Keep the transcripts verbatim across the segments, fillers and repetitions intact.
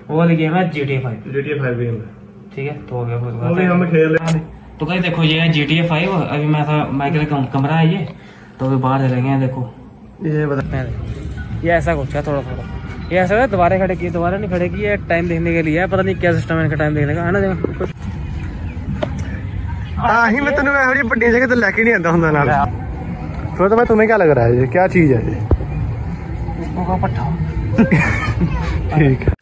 वो वाली गेम है G T A five. G T A five game है, ठीक है। तो हो गया वो भी हम खेल रहे हैं। तो गाइस देखो ये है जी टी ए फाइव। अभी मैं था माइकल का कमरा है ये, तो अभी बाहर चलेंगे। देखो ये बताते हैं, ये ऐसा कुछ है थोड़ा थोड़ा, ये ऐसा है दोबारा खड़े किए दोबारा नहीं खड़े किए, टाइम देखने के लिए है। पता नहीं क्या सिस्टम है इनका टाइम देखने का, है ना। देखो ही मैं तेन बड़ी बड़ी जगह तो लेके नहीं आता हूँ नाल। तो मैं तुम्हें क्या लग रहा है ये क्या चीज है ये? पट्टा। ठीक है।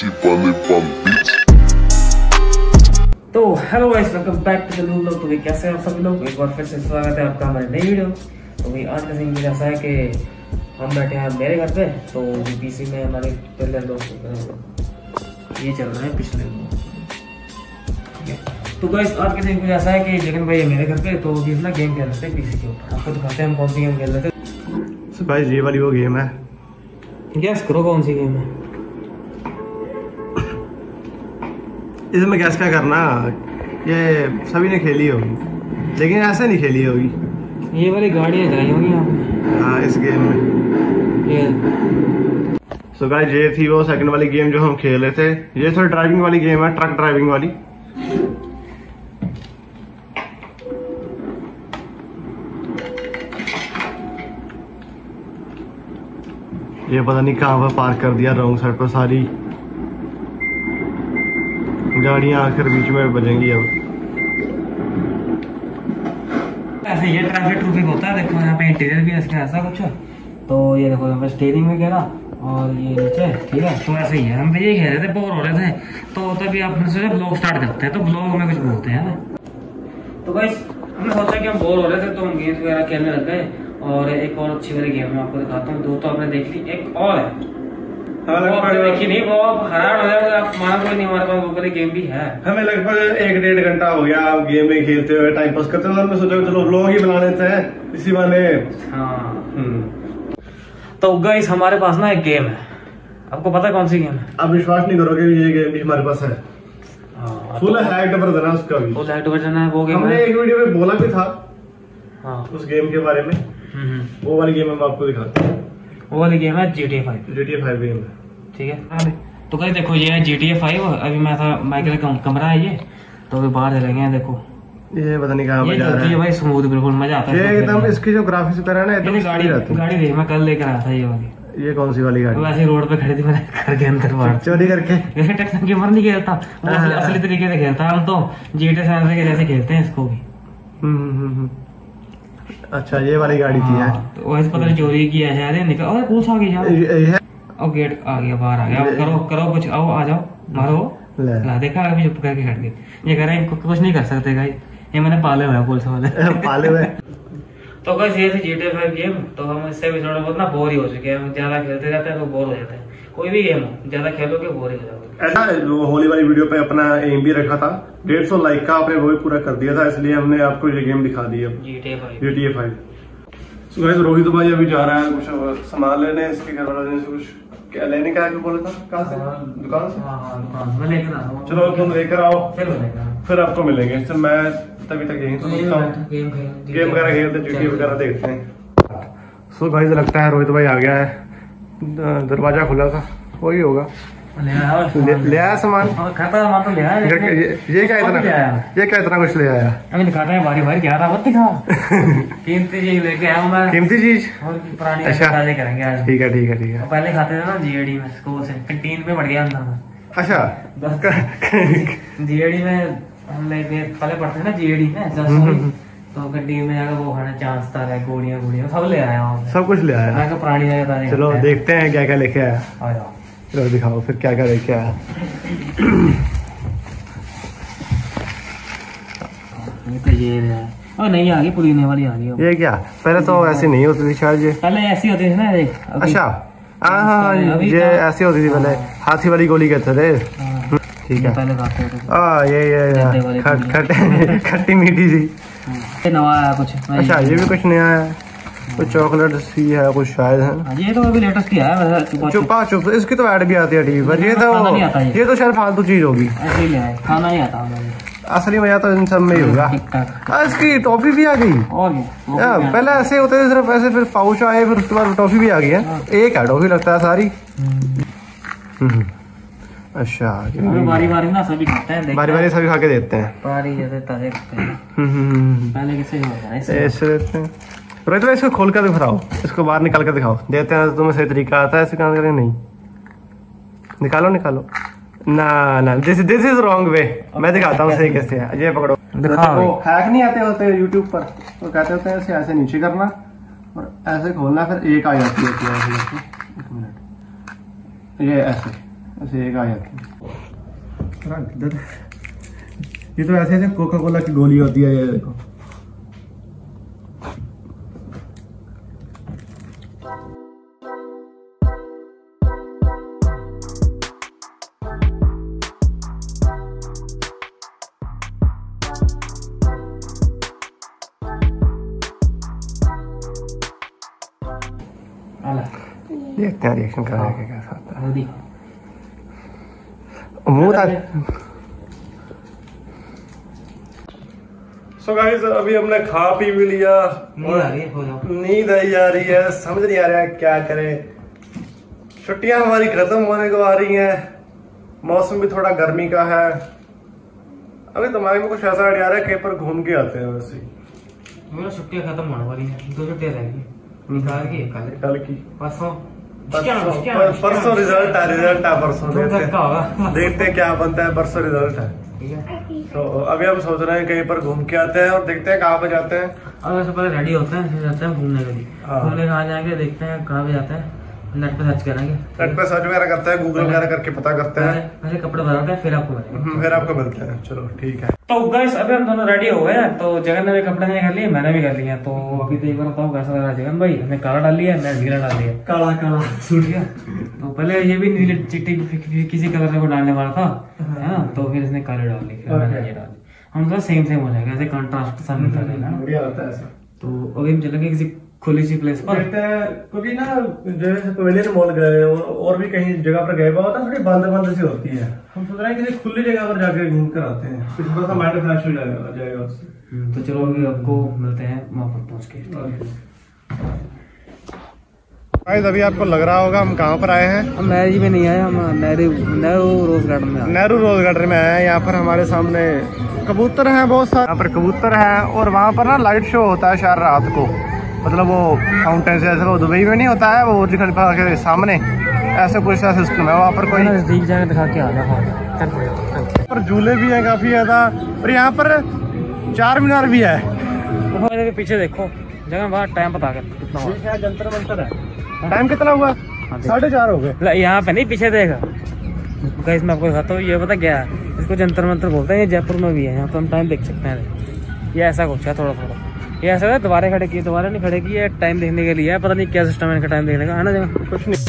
तो hello guys, welcome back to the new vlog. तो भाई कैसे हैं आप सभी लोग, एक बार फिर से स्वागत है आपका हमारे नई वीडियो। तो भाई आज का सीन कुछ ऐसा है कि हम बैठे हैं मेरे घर पे, तो पीसी में हमारे पहले लोग ये चल रहे हैं पिछले लोग, ठीक है। तो गाइस आज के दिन कुछ ऐसा है कि जगन भाई है मेरे घर पे, तो ये ना गेम खेल रहे थे पीसी के ऊपर। आपको दिखाते हैं हम कौन सी गेम खेल रहे थे। भाई ये वाली वो गेम है, गैस करो कौन सी गेम है। इसमें गैस क्या करना, ये सभी ने खेली होगी लेकिन ऐसे नहीं खेली होगी। ये वाली गाड़ियाँ चलाई होंगी आपने। हाँ इस गेम में ये सो गाइस ये थी वो सेकंड वाली गेम जो हम खेल रहे थे। ये थोड़ी ड्राइविंग वाली गेम है, ट्रक ड्राइविंग वाली। ये पता नहीं कहाँ पर पार्क कर दिया रॉन्ग साइड पर, सारी गाड़ियां आकर बीच में बजेंगी। अब ऐसे ये ट्रैफिक ट्रूफिक होता है। देखो यहाँ पे इंटीरियर भी इसका ऐसा कुछ है। तो ये देखो यहाँ पे स्टीयरिंग वगैरह और ये नीचे, ठीक है। तो ऐसे ही है, हम भी ये कह रहे थे, बोर हो रहे थे, तो तभी आपने सोचा ब्लॉग स्टार्ट करते हैं। तो ब्लॉग में कुछ बोलते हैं ना। तो गाइस हमने सोचा कि हम बोर हो रहे थे तो हम गेम वगैरह खेलने लग गए। और एक और अच्छी वाली गेम मैं आपको दिखाता हूँ। दो तो आपने देख ली, एक और है वो आपने देखी नहीं, वो आप हैरान हो जाएंगे, आप माना कोई नहीं, हमारे पास वो वाली गेम भी है। हमें लगभग एक डेढ़ घंटा हो गया आप गेम में खेलते हुए, टाइम पास करते हुए। हमने सोचा चलो व्लॉग ही बना लेते हैं इसी बहाने। हाँ तो गाइस हमारे पास ना एक गेम है, आपको पता है कौन सी गेम है? आप विश्वास नहीं करोगे, ये गेम भी हमारे पास है। फुल हैक्ड वर्जन है उसका भी, फुल हैक्ड वर्जन है वो गेम। हमने एक वीडियो में बोला भी था हाँ उस गेम के बारे में। वो वाली गेम हम आपको दिखाते हैं। वो वाली गेम है G T A five. G T A five game है, ठीक है। तो गाइस देखो ये है जी टी ए फाइव। अभी मैं था माइकल का कमरा है ये, तो अभी बाहर चलेंगे। देखो ये पता नहीं कहाँ ये जा रहा है भाई, स्मूथ बिल्कुल मजा आता है एकदम। इसकी जो ग्राफिक्स वगैरह ना एकदम गाड़ी गाड़ी देख मैं कल लेकर आया था ये वाली। ये कौन सी वाली गाड़ी? वैसे रोड पे खड़ी थी, मैंने घर के अंदर बाहर चोरी करके। वैसे टेक्सन गेमर नहीं खेलता, वो असली, असली तरीके से खेलता है। हम तो जी टी ए फाइव के जैसे खेलते हैं इसको भी। हम्म अच्छा ये वाली गाड़ी थी है। तो वैसे पता नहीं चोरी किया शायद, निकल और पुलिस आ गई यार। और गेट आ गया, बाहर आ गया। करो करो कुछ, आओ आ जाओ मारो। ला देखा अभी चुप करके खड़ गए। ये कह रहे हैं कुछ नहीं कर सकते गाइस, ये मैंने पाले हुए हैं पुलिस वाले पाले हुए। तो गाइस ये थी G T A five game. तो हम इससे भी थोड़ा बहुत ना बोर ही हो चुके हैं, ज्यादा खेलते रहते हैं तो बोर हो जाते हैं। कोई भी गेम हो ज्यादा खेलोगे बोर ही हो जाओगे। ऐसा होली वाली वीडियो पे अपना एम भी रखा था, डेढ़ सौ लाइक का आपने वो भी पूरा कर दिया था, इसलिए हमने आपको ये गेम दिखा दी। अब G T A five G T A five. So guys, Rohit भाई अभी जा रहा है कुछ सामान लेने, इसके घर वालों से कुछ क्या लेने का है बोला था। कहाँ से? दुकान से। हाँ हाँ दुकान से मैं लेकर आता हूँ। चलो तुम लेकर आओ, फिर मिलेगा, फिर आपको मिलेंगे। तो मैं तभी तक यहीं तो गेम गेम वगैरह खेलते, जी टी ए वगैरह देखते हैं। सो भाई लगता है रोहित भाई आ गया है, दरवाजा खुला था, वही होगा। ले आया ले आया सामान, खाता सामान तो ले आया। ये, ये क्या इतना ये क्या इतना कुछ ले आया? अभी दिखाते हैं बारी बारी क्या था, मत दिखा। कीमती चीज लेके आया हूँ मैं, कीमती चीज और पुरानी अच्छा करेंगे आज। ठीक है ठीक है ठीक है। पहले खाते थे ना जी ए डी में, स्कूल से कैंटीन में बढ़ गया अंदर। अच्छा जी ए डी में हम लेके पहले पढ़ते ना जी ए डी में, तो कैंटीन में जाकर वो खाने चांस था, गोलियां गोलियां सब ले आया हूँ, सब कुछ ले आया। पुरानी जगह। चलो देखते हैं क्या क्या लेके आया। चलो दिखाओ फिर क्या क्या लेके आया। ये तो ये है, और नहीं आ गई पुदीने वाली आ गई। ये क्या पहले तो ऐसी नहीं होती थी शायद, ये पहले ऐसी होती थी ना। अच्छा हाँ हाँ ये ऐसी होती थी पहले, हाथी वाली गोली कहते थे। ठीक है पहले खाते थे। हाँ ये ये खट्टी मीठी सी नया आया कुछ। अच्छा ये भी कुछ नया है, तो चॉकलेट सी है कुछ शायद है। ये तो अभी लेटेस्ट ही है, चुपा चुप। इसकी तो ऐड भी आती है टीवी पर। ये तो ये तो शायद फालतू चीज होगी, ऐसे ही ले आए, खाना नहीं आता। असली मजा तो इन सब में ही होगा। इसकी टॉफी भी आ गई। और पहले ऐसे होते थे सिर्फ ऐसे, फिर पाउच आए, फिर उसके बाद टॉफी भी आ गई है। एक है टॉफी लगता है सारी। अच्छा, बारी बारी ना सभी खाते हैं, बारी बारी सभी खा के देते हैं। बारी जैसे ताजे खाते हैं। पहले किसे ऐसे देते हैं। रोहित भाई इसको खोल कर दिखाओ, इसको बाहर निकाल कर दिखाओ, देते हैं तुम्हें सही तरीका आता है ऐसे काम करके? नहीं, निकालो निकालो ना ना, this this is wrong way. मैं दिखाता हूँ सही कैसे है। ये पकड़ो, दिखाओ। हैक नहीं आते होते यूट्यूब पर, तो कहते होते हैं ऐसे ऐसे नीचे करना और ऐसे खोलना, फिर एक आ जाती है। एक मिनट, ये ऐसे ऐसे एक आ जाती है। ये तो ऐसे ऐसे कोका कोला की गोली होती है, ये देखो। देखते हैं रिएक्शन कर रहे कैसा होता है। मुंह था। सो गाइस अभी हमने खा पी भी लिया, नींद आई जा रही है, समझ नहीं आ रहा है क्या करें। छुट्टियां हमारी खत्म होने को आ रही हैं, मौसम भी थोड़ा गर्मी का है। अभी दिमाग में कुछ ऐसा आइडिया आ रहा है कहीं पर घूम के आते हैं। वैसे मेरा छुट्टियां खत्म होने वाली हैं, दो छुट्टियां रह गई, निकाल की कल कल की परसों परसों रिजल्ट है, रिजल्ट है परसों। देखते हैं क्या बनता है, परसों रिजल्ट है। तो अभी हम सोच रहे हैं कहीं पर घूम के आते हैं और देखते हैं कहाँ पे जाते हैं। अब ऐसे पहले रेडी होते हैं, फिर जाते हैं घूमने के लिए। घूमने कहाँ जाएंगे देखते हैं कहाँ पे जाते हैं, नेट पे सर्च करेंगे, नेट पे सर्च वगैरह करते हैं, गूगल वगैरह करके पता करते हैं, पहले कपड़े बनाते हैं, फिर आपको मिलेंगे, फिर आपको मिलते हैं। चलो ठीक है। तो गाइस अभी हम दोनों रेडी हो गए हैं, तो जगन ने भी कपड़े नहीं कर लिए, मैंने भी कर लिए। तो अभी तो एक बार बताओ कैसा लग रहा है जगन भाई? हमने काला डाल लिया, मैं नीला डाल लिया, काला काला सूट गया। तो पहले ये भी नीले चिट्टी किसी कलर को डालने वाला था, है ना, तो फिर इसने काले डाल ली, फिर मैंने ये डाल ली। हम तो सेम सेम हो जाएगा, ऐसे कंट्रास्ट सा मिलता रहेगा, बढ़िया होता है ऐसा। तो अभी हम चलेंगे किसी खुली सी प्लेस पर, क्योंकि ना जैसे पवेलियन मॉल गए और भी कहीं जगह पर गए होता है, थोड़ी बंद बंद सी होती है। हम सोच रहे हैं किसी खुली जगह पर जाके घूम कर आते हैं, थोड़ा सा माइंड फ्रेश हो जाएगा जाएगा उससे। तो चलो अभी आपको मिलते हैं वहां पर पहुंच के। गाइस अभी आपको लग रहा होगा हम कहाँ पर आए हैं। हम मैरिज में नहीं आए, हम नेहरू नेहरू रोज गार्डन में आए। नेहरू रोज गार्डन में आए हैं। यहाँ पर हमारे सामने कबूतर हैं बहुत सारे, यहाँ पर कबूतर हैं और वहाँ पर ना लाइट शो होता है शायद रात को, मतलब वो फाउंटेन से, जैसे वो दुबई में नहीं होता है वो बुर्ज खलीफा के सामने, ऐसे कुछ ऐसा सिस्टम है वहाँ पर। कोई नजदीक जाकर दिखा के आ जाए। पर झूले भी हैं काफी ज्यादा, और यहाँ पर चार मीनार भी है। पीछे देखो जगह बाहर टाइम बता कर कितना हुआ, जंतर मंतर है। टाइम कितना हुआ? साढ़े चार हो गए। यहाँ पे नहीं, पीछे देखा गाइस, मैं आपको दिखाता हूँ। ये पता क्या है, इसको जंतर मंतर बोलते हैं, ये जयपुर में भी है। यहाँ पे हम टाइम देख सकते हैं। ये ऐसा कुछ है थोड़ा थोड़ा, ये ऐसा है दोबारा खड़े किए, दोबारा नहीं खड़े किए, टाइम देखने के लिए है। पता नहीं क्या सिस्टम है इनका टाइम देखने का, है ना जगह? कुछ नहीं।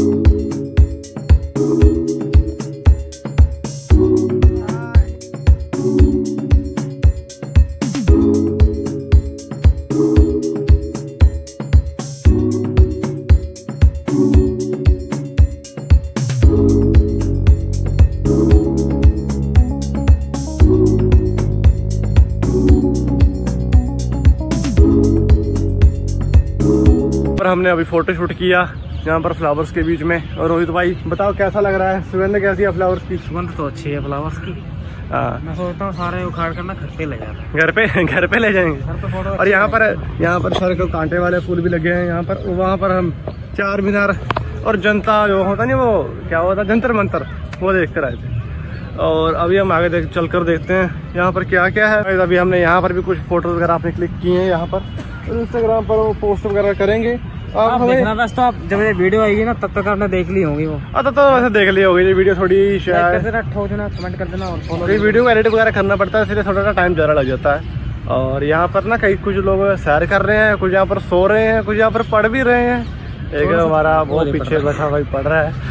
हमने अभी फोटो शूट किया यहाँ पर फ्लावर्स के बीच में। और रोहित भाई बताओ कैसा लग रहा है, सुगंध कैसी है फ्लावर्स की? सुगंध तो अच्छी है फ्लावर्स की। हाँ, मैं सोचता हूँ सारे उखाड़ कर ना घर पे ले जाते, घर पे घर पे ले जाएंगे। घर पे फोटो। और यहाँ पर यहाँ पर सारे को कांटे वाले फूल भी लगे हैं यहाँ पर। वहाँ पर हम चार मीनार और जनता जो होता नहीं वो क्या होता जंतर मंतर, वो देख कर आए थे। और अभी हम आगे देख चल कर देखते हैं यहाँ पर क्या क्या है। अभी हमने यहाँ पर भी कुछ फोटो वगैरह आपने क्लिक किए हैं यहाँ पर, इंस्टाग्राम पर वो पोस्ट वगैरह करेंगे। आप देखना बस, तो आप जब ये वीडियो आएगी ना तब तक आपने देख ली होगी वो। अच्छा तो वैसे देख ली होगी ये वीडियो, थोड़ी शायद कर देना, ठोक देना, कमेंट कर देना और फॉलो। वीडियो को एडिट वगैरह करना पड़ता है, इसलिए थोड़ा सा टाइम ज़्यादा लग जाता है। और यहाँ पर ना कई कुछ लोग सैर कर रहे हैं, कुछ यहाँ पर सो रहे हैं, कुछ यहाँ पर पढ़ भी रहे हैं। एक हमारा बहुत पीछे बैठा भाई पढ़ रहा है,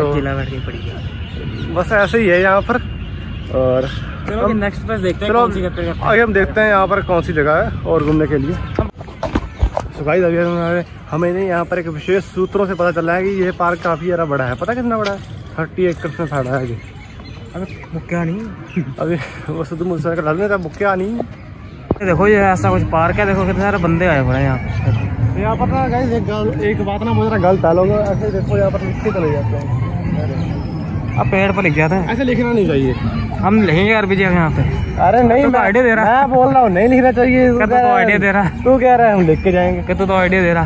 बस ऐसे ही है यहाँ पर। और नेक्स्ट बस देखते हैं, आगे हम देखते हैं यहाँ पर कौन सी जगह है और घूमने के लिए। तो भाई अभी हमें नहीं यहाँ पर एक विशेष सूत्रों से पता चला है कि ये पार्क काफी ज़्यादा बड़ा है। पता कितना बड़ा है? थर्टी एकड़ में फैला है ये। अभी बुक्या नहीं अभी वो शुद्ध मुझसे डालने का बुक्या नहीं। देखो ये ऐसा कुछ पार्क है, देखो कितने सारे बंदे आए पड़े यहाँ पे। यहाँ पर ना गाइस एक गल, एक बात ना मुझे गलत है, लोग ऐसे देखो यहाँ पर नीचे चले जाते हैं। अब पेड़ पर लिख जाते हैं। ऐसे लिखना नहीं चाहिए। हम लिखेंगे आरपीजी यहाँ पे। अरे नहीं, तो आइडिया दे रहा मैं बोल रहा हूँ नहीं लिखना चाहिए। तू तो आइडिया दे रहा। तू कह रहा है हम लिख के जाएंगे। कि तू तो आइडिया दे रहा।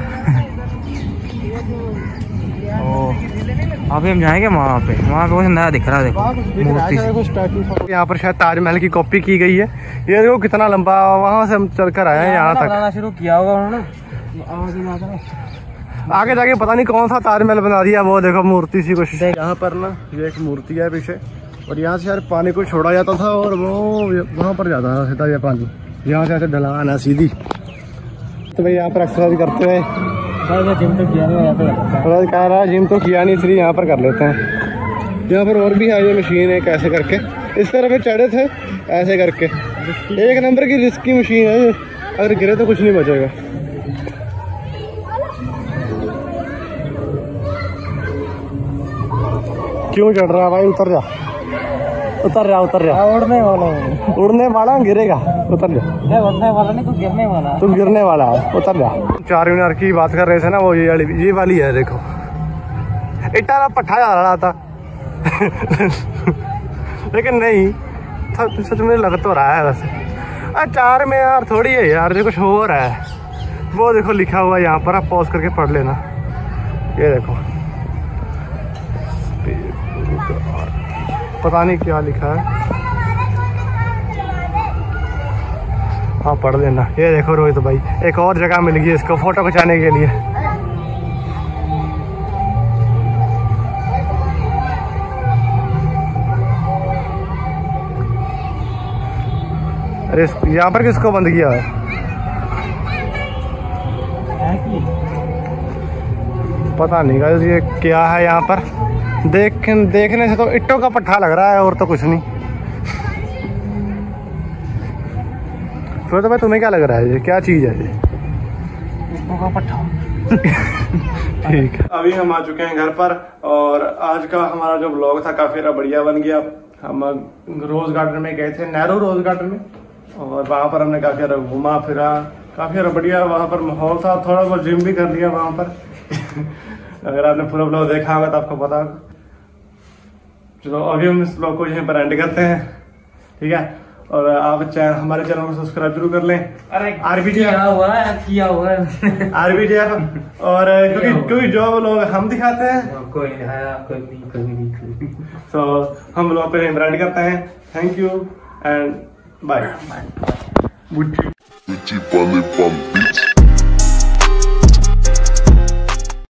अभी हम जाएंगे वहाँ पे। वहाँ पे कुछ नया दिख रहा है, देखो मूर्ति। यहाँ पर शायद ताजमहल की कॉपी की गई है। ये देखो कितना लंबा, वहाँ से हम चल कर आए हैं यहाँ तक। शुरू किया होगा उन्होंने। आगे जाके पता नहीं कौन सा ताजमहल बना दिया। वो देखो मूर्ति सी कुछ यहाँ पर ना, ये एक मूर्ति है पीछे, और यहाँ से यार पानी को छोड़ा जाता था और वो वहाँ पर जाता था सीधा ये पानी। यहाँ से ऐसे ढलान है सीधी। तो भाई यहाँ पर एक्सरसाइज करते हुए जिम तो किया नहीं, यहाँ पे कह रहा है जिम तो किया नहीं, इसलिए यहाँ पर कर लेते हैं। यहाँ पर और भी है ये मशीन है, कैसे करके इस तरफ चढ़े थे ऐसे करके। एक नंबर की रिस्की मशीन है, अगर गिरे तो कुछ नहीं बचेगा। क्यों चढ़ रहा है भाई? उतर जा, उतर जा, उतर जा। उड़ने वाला उड़ने वाला गिरेगा, उतर जा। उड़ने वाला नहीं, तू गिरने वाला। तुम गिरने वाला है, उतर जा। चार मीनार की बात कर रहे थे ना, वो ये वाली ये वाली है देखो। इतना ना पट्टा जा रहा था लेकिन नहीं था, सच में लग तो रहा है वैसे। चार मीनार थोड़ी है यार, जो कुछ हो रहा है। वो देखो लिखा हुआ यहाँ पर, आप पॉज करके पढ़ लेना। ये देखो पता नहीं क्या लिखा है, हाँ पढ़ लेना। ये देखो रोहित भाई, एक और जगह मिल गई इसको फोटो खिंचाने के लिए। अरे यहाँ पर किसको बंद किया है? पता नहीं गाइस ये क्या है यहाँ पर। देख देखने से तो इट्टों का पट्टा लग रहा है और तो कुछ नहीं। फिर तो भाई तुम्हें क्या लग रहा है, ये क्या चीज है? ये इट्टों का पट्टा। ठीक है, अभी हम आ चुके हैं घर पर और आज का हमारा जो ब्लॉग था काफी बढ़िया बन गया। हम रोज गार्डन में गए थे, नेहरू रोज गार्डन में, और वहाँ पर हमने काफी घूमा फिरा, काफी बढ़िया वहाँ पर माहौल था। थोड़ा बहुत जिम भी कर लिया वहाँ पर अगर आपने पूरा ब्लॉग देखा होगा तो आपको पता होगा। चलो अभी हम इस ब्लॉग को यहीं पर एंड करते हैं, ठीक है। और आप चैनल हमारे चैनल को सब्सक्राइब जरूर कर लें। अरे आरबीजी किया हुआ है, किया हुआ है आरबीजी और क्योंकि क्योंकि जो लोग हम दिखाते हैं कोई नहीं, कोई नहीं। तो हम लोग पे एंड करते हैं। Thank you and bye. Gucci Valley Bum Beats.